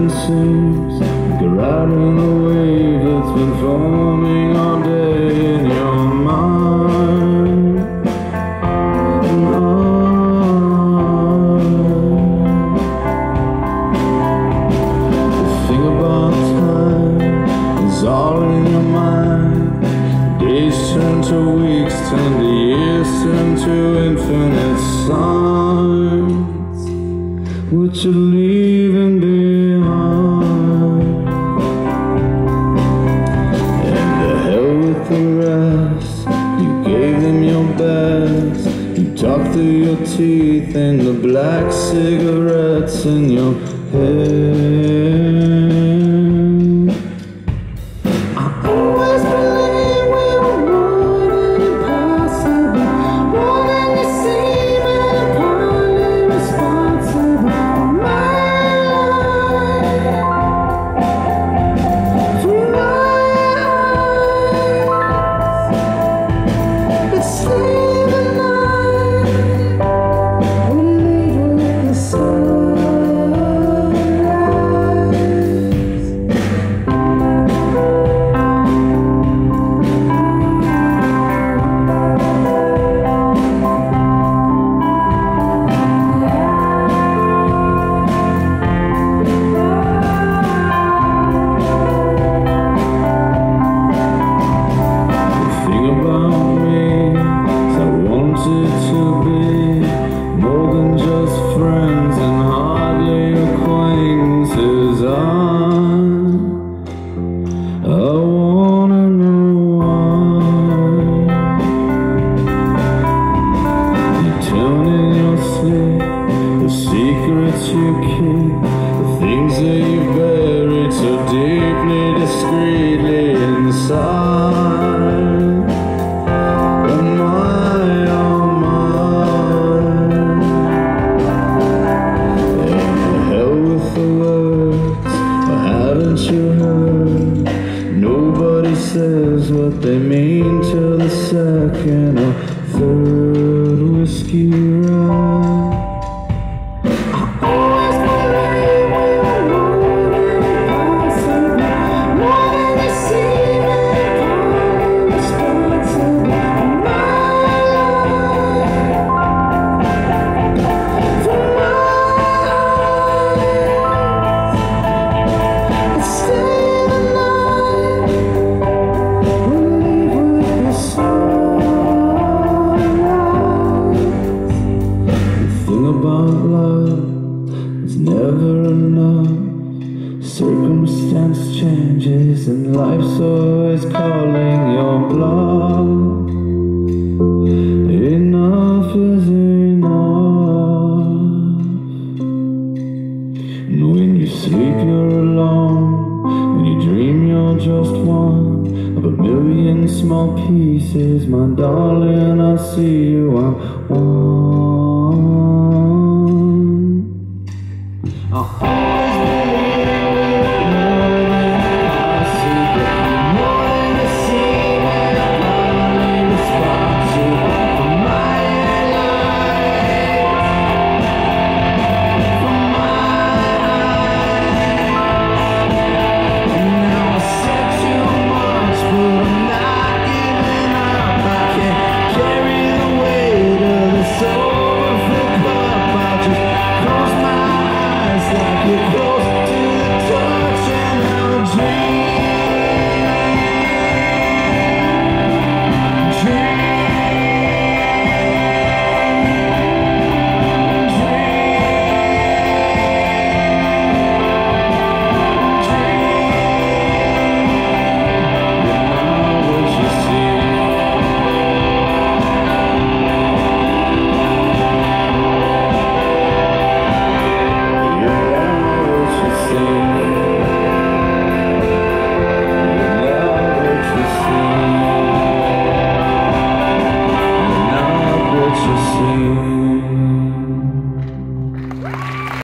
seems like a riding the wave that's been forming all day in your mind. And the thing about time is all in your mind. Days turn to weeks, turn to years, turn to infinite signs. What you're leaving behind. And the hell with the rest. You gave them your best. You talked through your teeth and the black cigarettes in your head. I always believed we were more than impossible, more than you seem and partly responsible for my life, for my eyes. But stay the night, we'll leave with the sunrise. To be more than just friends and hardly acquaintances. I wanna know why you turn in your sleep, the secrets you keep, the things that you buried so deeply, discreetly inside. Nobody says what they mean till the second or third whiskey ride. I always believed we were more than impossible, more than you seem and partly responsible for my life, for my eyes. But stay the night, we'll leave with the sunrise. The thing about love is never enough. Circumstance changes and life's always calling your bluff. Enough is enough. And when you sleep you're alone, when you dream you're just one of a million small pieces. My darling, I see you, I'm one.